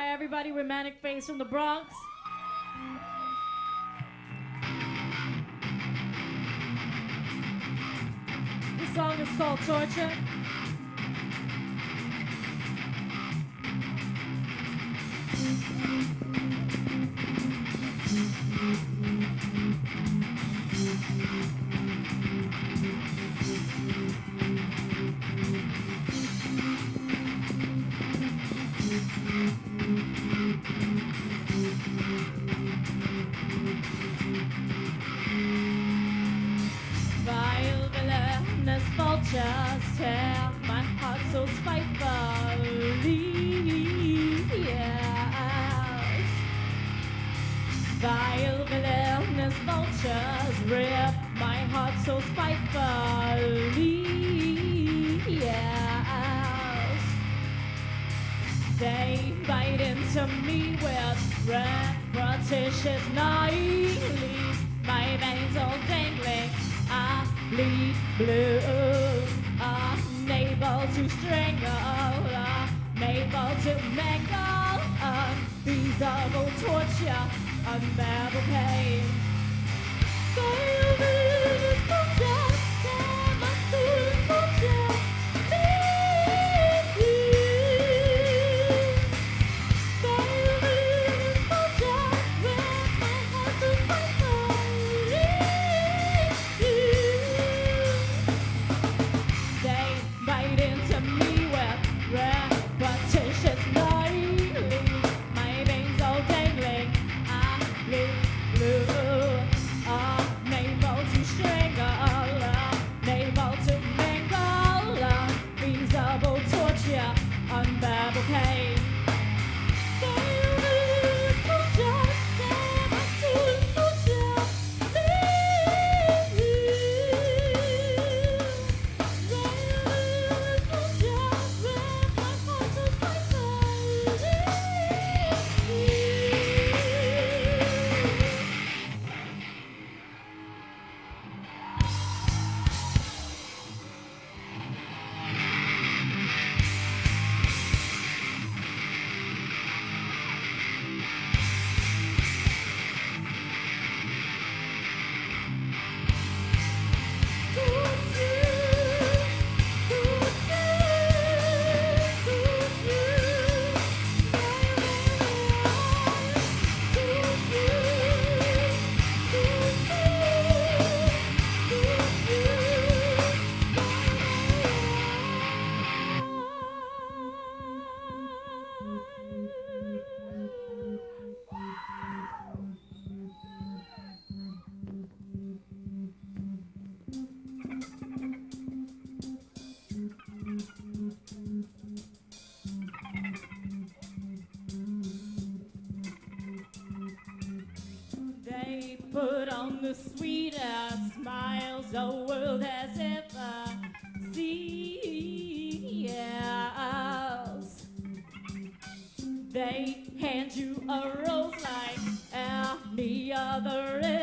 everybody with Manik Faze from the Bronx. This song is called Torture. Violent vultures tear my heart so spitefully. Yes. Violent vultures rip my heart so spitefully. Yes. They bite into me with repetitious knives. My veins all dangling. I bleed blue, unable to strangle, unable to mangle, unfeasible torture, unbearable pain. Violent torture, tear my soul and torture me. Violent torture, rip my heart so spitefully. They bite into me with repetitious knives. My veins all dangling. I bleed blue. Unable to strangle. Unable to mangle. Unfeasible torture. Unbearable pain. Violent torture, tear my soul and torture me. They put on the sweetest smiles the world has ever seen. Yes. They hand you a rose like any other.